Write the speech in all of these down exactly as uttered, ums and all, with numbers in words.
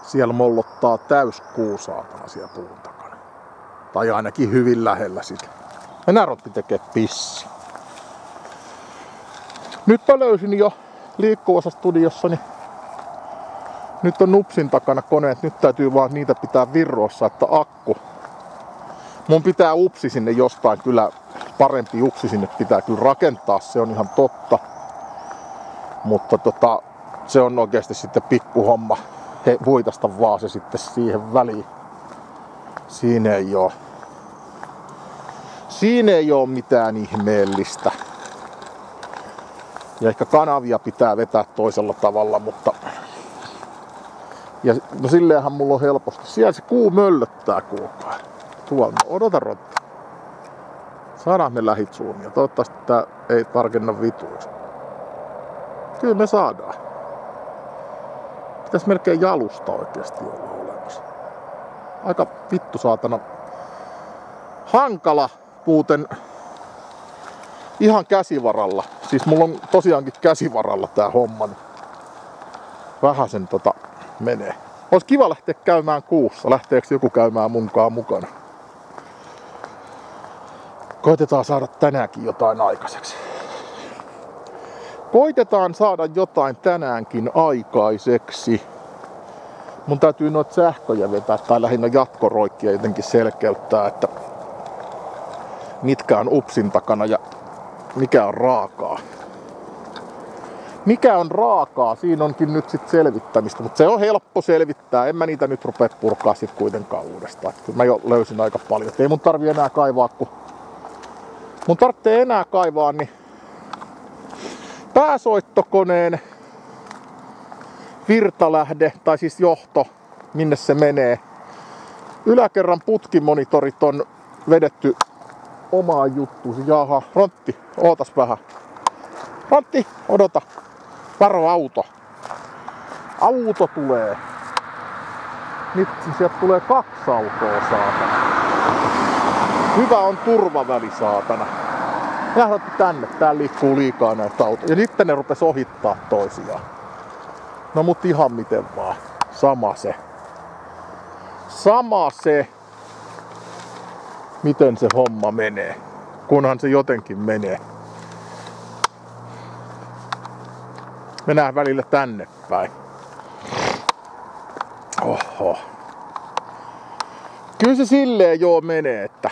Siellä mollottaa täyskuu saatana siellä puun takana. Tai ainakin hyvin lähellä sitä. Enää Rontti tekee pissi. Nyt mä löysin jo liikkuvassa studiossani. Nyt on nupsin takana koneet. Nyt täytyy vaan niitä pitää virroissa, että akku. Mun pitää upsi sinne jostain kyllä. Parempi upsi sinne pitää kyllä rakentaa. Se on ihan totta. Mutta tota, se on oikeasti sitten pikkuhomma. He, voitasta vaan se sitten siihen väliin. Siinä ei oo. Siinä ei oo mitään ihmeellistä. Ja ehkä kanavia pitää vetää toisella tavalla, mutta... Ja no silleenhän mulla on helposti. Siellä se kuu möllöttää kuulkaa. Tuolla, no, odota Rontti. Saadaan me lähitsuumia. Toivottavasti tää ei tarkenna vituiksi. Kyllä me saadaan. Pitäis melkein jalusta oikeesti olla olemassa. Aika vittu saatana hankala muuten ihan käsivaralla. Siis mulla on tosiaankin käsivaralla tää homma. Vähäsen tota menee. Ois kiva lähteä käymään kuussa. Lähteekö joku käymään munkaan mukana? Koitetaan saada tänäänkin jotain aikaiseksi. Koitetaan saada jotain tänäänkin aikaiseksi. Mun täytyy noita sähköjä vetää tai lähinnä jatkoroikkia jotenkin selkeyttää, että mitkä on upsin takana ja mikä on raakaa. Mikä on raakaa, siinä onkin nyt sit selvittämistä, mutta se on helppo selvittää. En mä niitä nyt rupea purkaa sit kuitenkaan uudestaan. Kyllä mä jo löysin aika paljon. Et ei mun tarvii enää kaivaa, kun mun tarvitsee enää kaivaa, niin pääsoittokoneen virtalähde, tai siis johto, minne se menee. Yläkerran putkimonitorit on vedetty omaan juttuun. Jaha, Rontti, ootas vähän. Rontti, odota. Varo auto. Auto tulee. Nyt sieltä tulee kaksi autoa, saatana. Hyvä on turvaväli, saatana. Lähdät tänne, täällä liikkuu liikaa näitä autoja. Ja sitten ne rupes ohittaa toisiaan. No mut ihan miten vaan. Sama se. Sama se. Miten se homma menee. Kunhan se jotenkin menee. Mennään välillä tänne päin. Oho. Kyllä se silleen joo menee, että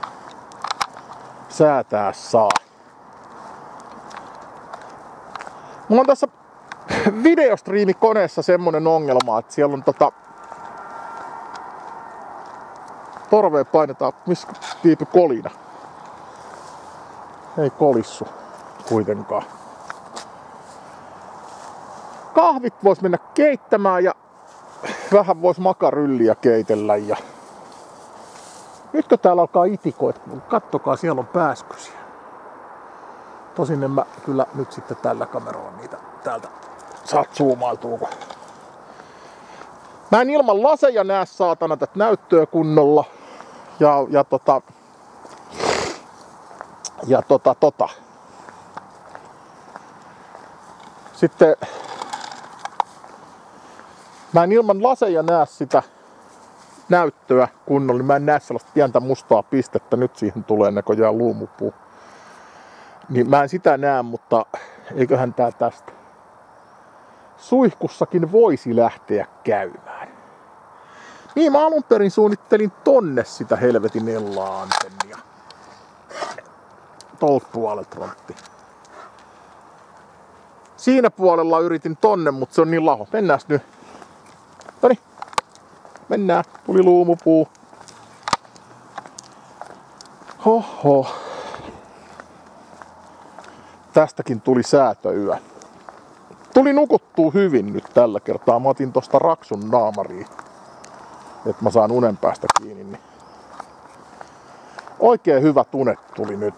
säätää saa. Mulla on tässä videostriimikoneessa semmonen ongelma, että siellä on tota... Torveen painetaan, missä viipy kolina. Ei kolissu kuitenkaan. Kahvit vois mennä keittämään ja vähän vois makarylliä keitellä ja... Nytkö täällä alkaa itikoit? Kattokaa, siellä on pääskysiä. Tosin en mä kyllä nyt sitten tällä kameralla niitä täältä saat zoomailtua. Mä en ilman laseja näe saatana tätä näyttöä kunnolla. Ja, ja tota... Ja tota tota. Sitten... Mä en ilman laseja näe sitä näyttöä kunnolla. Mä en näe sellaista pientä mustaa pistettä. Nyt siihen tulee näköjään luumupuu. Niin mä en sitä näe, mutta eiköhän tää tästä suihkussakin voisi lähteä käymään. Niin mä alun perin suunnittelin tonne sitä helvetin ella-antennia. Tolta puolelta Rontti. Siinä puolella yritin tonne, mutta se on niin laho. Mennääs nyt. Noniin. Mennään. Tuli luumupuu. Hoho. Tästäkin tuli säätöyö. Tuli nukuttua hyvin nyt tällä kertaa. Mä otin tosta raksun naamariin, että mä saan unen päästä kiinni. Niin. Oikein hyvä tunet tuli nyt.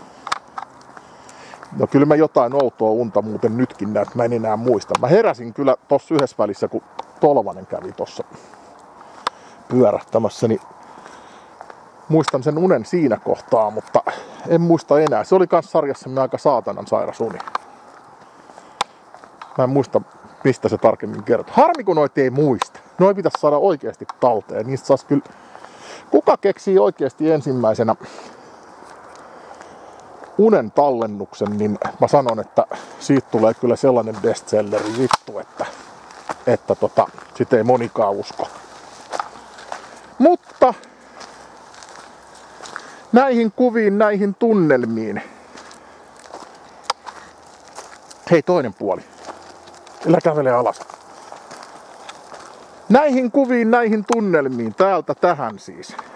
No kyllä mä jotain outoa unta muuten nytkin näet. Mä en enää muista. Mä heräsin kyllä tossa yhdessä välissä, kun Tolvanen kävi tossa pyörähtämässä, niin muistan sen unen siinä kohtaa, mutta en muista enää. Se oli kans sarjassamme aika saatanan sairas uni. Mä en muista, mistä se tarkemmin kertoo. Harmi kun noit ei muista. Noi pitäisi saada oikeasti talteen. Niistä saisi kyllä... Kuka keksii oikeasti ensimmäisenä unen tallennuksen, niin mä sanon, että siitä tulee kyllä sellainen bestselleri vittu, että, että tota, sit ei monikaan usko. Mutta näihin kuviin, näihin tunnelmiin. Hei, toinen puoli. Älä kävele alas. Näihin kuviin, näihin tunnelmiin, täältä tähän siis.